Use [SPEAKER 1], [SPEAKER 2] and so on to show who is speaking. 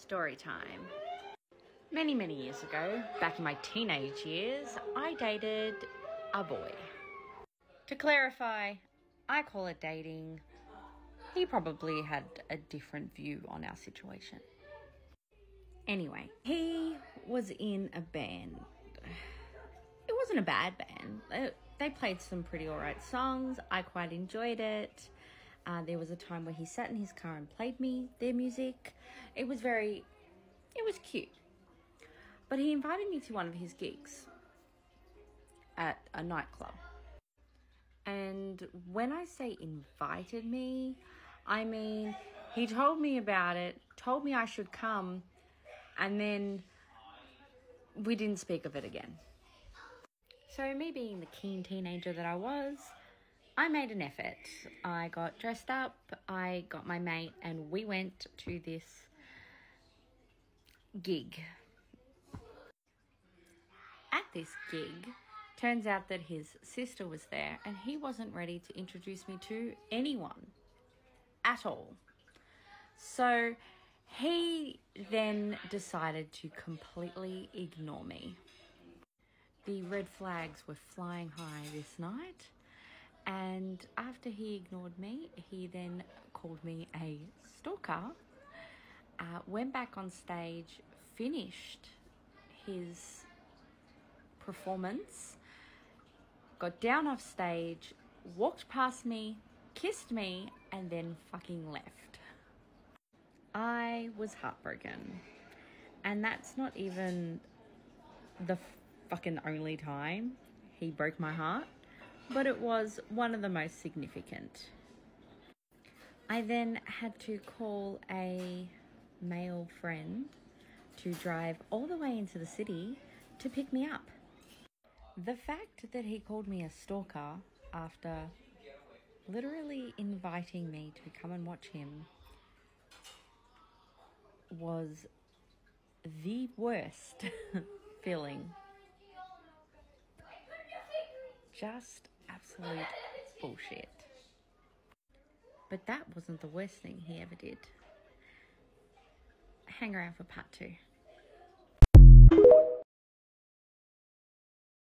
[SPEAKER 1] Story time. Many, many years ago, back in my teenage years, I dated a boy. To clarify, I call it dating. He probably had a different view on our situation. Anyway, he was in a band. It wasn't a bad band. They played some pretty alright songs. I quite enjoyed it. There was a time where he sat in his car and played me their music. It was cute. But he invited me to one of his gigs at a nightclub. And when I say invited me, I mean he told me about it, told me I should come, and then we didn't speak of it again. So me being the keen teenager that I was, I made an effort. I got dressed up, I got my mate, and we went to this gig. At this gig, turns out that his sister was there and he wasn't ready to introduce me to anyone at all. So he then decided to completely ignore me. The red flags were flying high this night. And after he ignored me, he then called me a stalker, went back on stage, finished his performance, got down off stage, walked past me, kissed me, and then fucking left. I was heartbroken. And that's not even the fucking only time he broke my heart, but it was one of the most significant. I then had to call a male friend to drive all the way into the city to pick me up. The fact that he called me a stalker after literally inviting me to come and watch him was the worst feeling. Just absolute bullshit. But that wasn't the worst thing he ever did. Hang around for part 2.